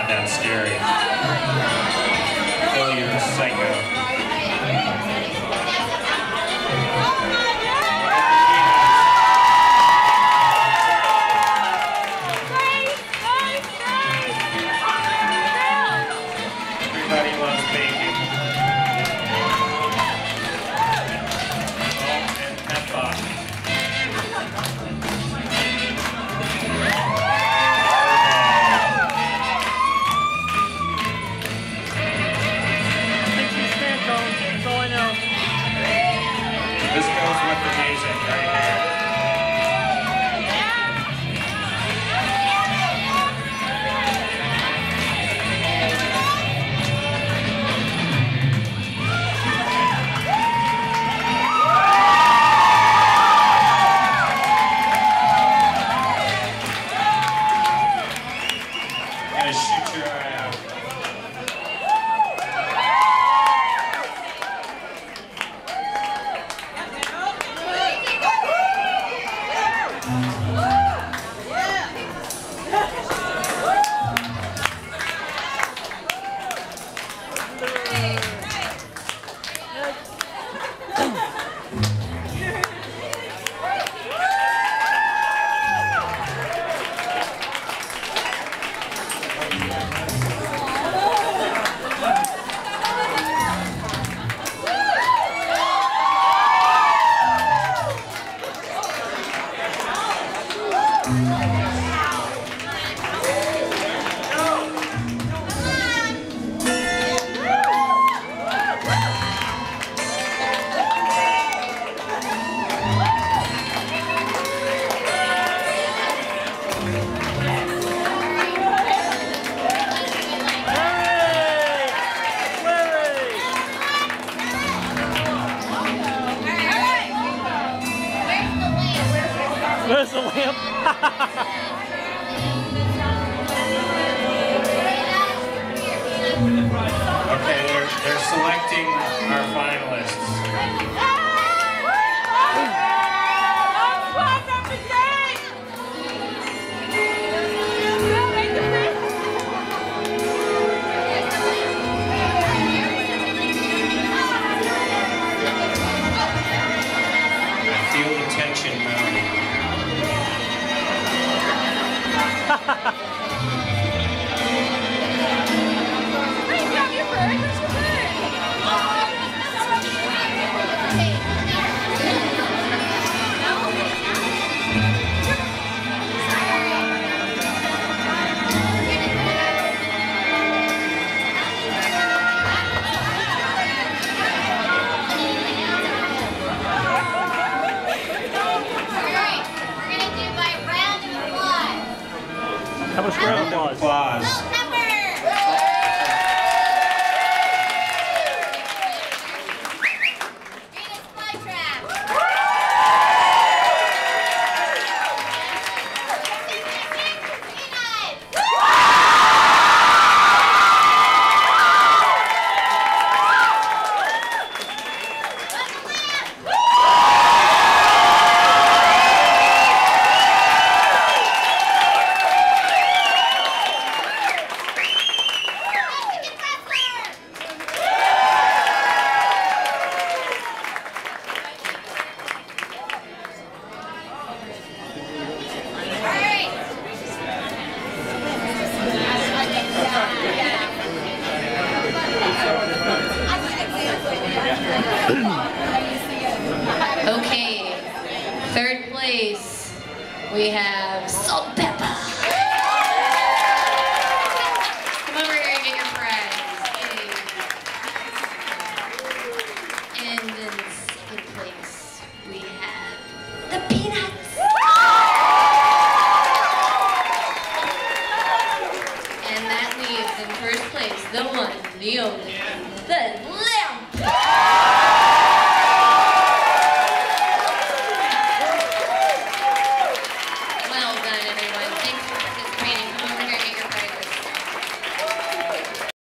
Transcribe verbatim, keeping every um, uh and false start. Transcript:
That's scary. Oh, you're a psycho. Everybody loves bacon. Oh, and pepper. This goes with the music right here. I'm gonna shoot your eye out. Where's the lamp? Okay, they're, they're selecting our finalists. I feel the tension mounting. How much round of applause? Okay, third place, we have Salt Pepper.